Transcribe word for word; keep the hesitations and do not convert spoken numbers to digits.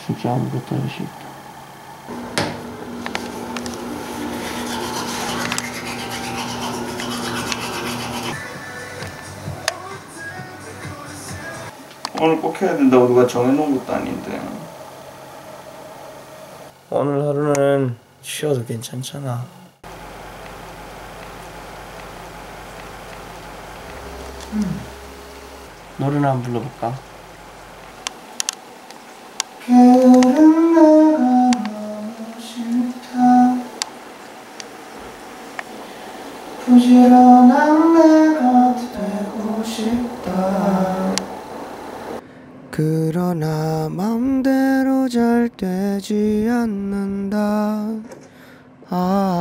진짜 아무것도 할 수 있다. 오늘 꼭 해야 된다고 누가 정해놓은 것도 아닌데. 오늘 하루는 쉬어도 괜찮잖아. 음. 노래나 한번 불러볼까? 게으른 내가 너무 싫다. 부지런한 내가 되고 싶다. 그러나 맘대로 잘 되지 않는다. 아